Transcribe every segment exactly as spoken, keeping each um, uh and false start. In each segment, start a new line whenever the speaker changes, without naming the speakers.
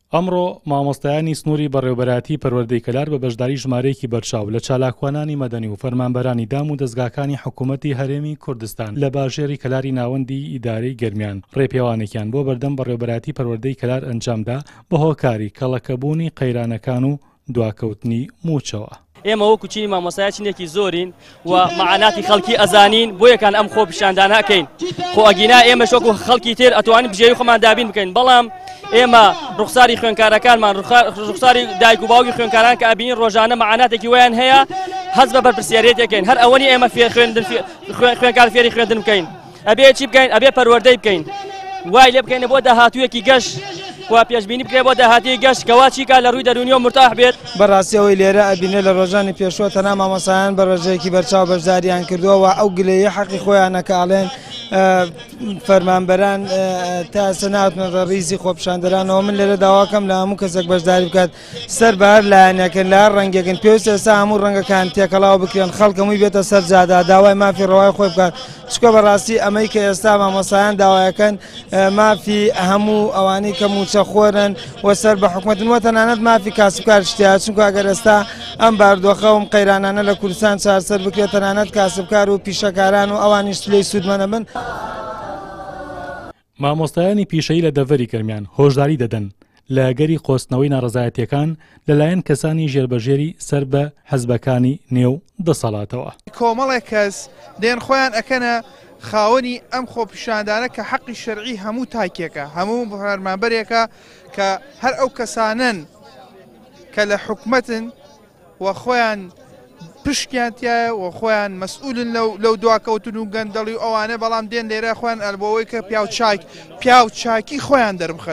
ئەمڕۆ مامۆستایانی سنووری بەڕێوەبەرایەتی پەروەردەی کەلار بە بەشداری ژمارەیەکی بەرچاو لە چالاکوانانی مەدەنی و فەرمانبەرانی دام و دەستگاکانی حکوومەتی هەرێمی کوردستان لە باژێری کەلاری ناوەندی ئیدارەی گەرمیان ڕێپێوانێکیان بۆ بەردەم بەڕێوەبەرایەتی پەروەردەی کەلار ئەنجامدا بە هۆکاری کەڵەکەبوونی قەیرانەکان و دواکەوتنی موچەوە.
ئێمە وەکو چینی مامۆستایە چینێکی زۆرین و مەعاناتی خەڵکی ئەزانین بۆیەکان ئەم خۆ پیشاندانەکەین. خۆ ئەگینا ئێمە شۆکو خەڵکی تر ئەتوانین بژێوی خۆمان دابین بکەین، بەڵام ئێمە ڕوخساری خوێنکارەکانمان ڕوخساری دایک و باوکی خوێنکاران کە ئەبینین ڕۆژانە مەعاناتێکی ویان هەیە هەز بە بەرپرسیارەتێکین. هەر ئەوەنی ئێمە خوێنکار فێری خوێندن بکەین، ئەبێ چی بکەین؟ ئەبێ پەروەردەی بکەین، وای لێ بکەینە بۆ داهاتوویەکی گەشت و پێشبینی بکرێ بۆ داهاتی گەشت کەوا چیکە لە ڕووی دەرونی و مرتاح بێت.
بەڕاستیەوەی لێرە ئەبینێ لە ڕۆژانی پێشوە تەنها مامۆستایان بە ڕێژەیەکی بەرچاو بەشداریان کردووە ئەو گلەیە حەقی خۆیانە کە ئاڵێن فەرمانبەران تا سەناتونەتە ڕیزی خۆپیشاندەرانەوە. من لێرە داواکەم لە هەموو کەسێک بەشداری بکات سەر بە هەر لایەنێکن لە هەر ڕەنگێکن پێویستە ئێستا هەموو ڕەنگەکان تێکەڵاو بکرێن، خەڵک هەمووی بێتە سەر جادا داوای مافی ڕەوای خۆی بکات، چکە بەڕاستی ئەمەی کە ئێستا مامۆستایان داوایەکەن مافی هەموو ئەوانەی کە موچە خۆرن و سەر بە حکوومەتن وە تەنانەت مافی کاسبکار شتیا، چونکە ئەگەر ئێستا ئەم باردۆخە و قەیرانانە لە کوردستان چارسەر بکرێت تەنانەت کاسبکار و پیشەکاران و ئەوانیش لێی سوودمەنە بن.
مامۆستایانی پیشەیی لە دەڤەری گەرمیان هۆشداری دەدەن لە گەری قۆستنەوەی ناڕەزایەتیەکان لەلایەن کەسانی ژێربەژێری سەر بە حەزبەکانی نێو دەسەڵاتەوە.
کۆمەڵێک کەس دێن خۆیان ئەکەنە خاوەنی ئەم خۆپیشاندانە کە حەقی شەرعی هەموو تاکێکە، هەموو فەرمانبەرێکە کە هەر ئەو کەسانن کە لە حکومەتن و خۆیان پشتیان تایە و خۆیان مەسئولن لەو دواکەوتن و گەندەڵی و ئەوانە، بەڵام دێن لێرە خۆیان ئەلبەوەی کە پیا و چاک پیا و چاکی خۆیان دەربخەن.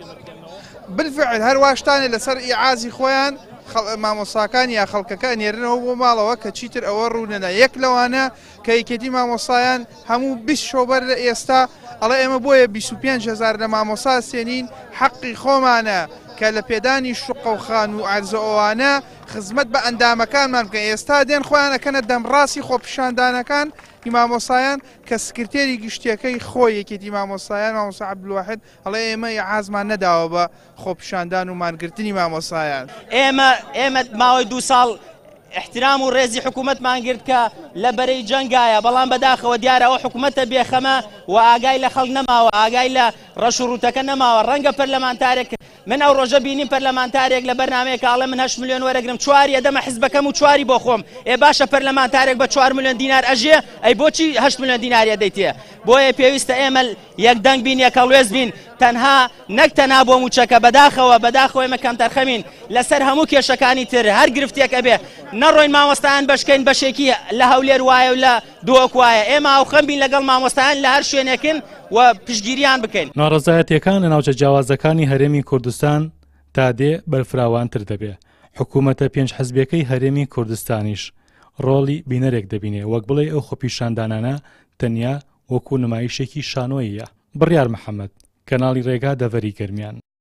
بالفعل هەرواشتانێ لەسەر ئیعازی خۆیان مامۆستاکان یا خەڵکەکە نێرنەوە بۆ ماڵەوە کە چیتر ئەوە ڕوونەدا. یەک لەوانە کە یەکێتی مامۆستایان هەموو بیست شۆبەر لە ئێستا ئەڵێ ئێمە بۆیە بیست و پێنج هەزار لە مامۆستا سێنین حەقی خۆمانە کە لە پێدانی شوقە و خان و عەرزە ئەوانە خزمەت بە ئەندامەکانمان بکەن. ئێستا دێن خۆیان ئەکەنە دەمڕاستی خۆپیشاندانەکان مامۆستایان کە سکرتێری گشتیەکەی خۆی یەکێتی مامۆستایان مامۆستا عەبدولواحید ئەڵێ ئێمە عازمان نەداوە بە خۆپیشاندان و مانگرتنی مامۆستایان.
ئێمە ئێمە ماوەی دوو ساڵ احترام و ڕێزی حکوومەتمان گرت کە لە بەرەی جەنگایە، بەڵام بەداخەوە دیارە ئەوە حکوومەتە بێخەمە و ئاگای لە خەڵک نەماوە، ئاگای لە ڕەش و ڕوتەکە نەماوە. ڕەنگە پەرلەمانتارێک من ئەو ڕۆژە بینیم پەرلەمانتارێک لە بەرنامەیە کاڵێ من هەشت ملیۆن وەرەگرم چواری ئەدەمە حیزبەکەم و چواری بۆ خۆم. ئێ باشە پەرلەمانتارێک بە چوار ملیۆن دینار ئەژێ، ئەی بۆچی هەشت ملیۆن دیناری ئەدەیتێ؟ بۆیە پێویستە ئێمە یەک دەنگ بین یەکەڵوێز بین، تەنها نەک تەنها بۆ موچەکە بەداخەوە بەداخەوە ئێمە کەم تەرخەمین لەسەر هەموو کێشەکانی تر هەر گرفتێک ئەبێ نەڕۆین مامۆستایان بەشکەین بەشێکی لە هەولێر وایە و لە دۆک وایە. ئێمە ئەوخەم بین لەگەڵ مامۆستایان لە هەر شوێنێکن و پشتگیریان بکەین.
ناڕەزایەتیەکان لە ناوچە جیاوازەکانی هەرێمی کوردستان تا دێ بەرفراوانتر دەبێ. حکوومەتە پێنج حەزبیەکەی هەرێمی کوردستانیش ڕۆڵی بینەرێک دەبینێ، وەک بڵێ ئەو خۆپیشاندانانە تەنیا وەکو نمایشێکی شانۆییە. بڕیار محەممەد، کەناڵی ڕێگا دەڤەری گەرمیان.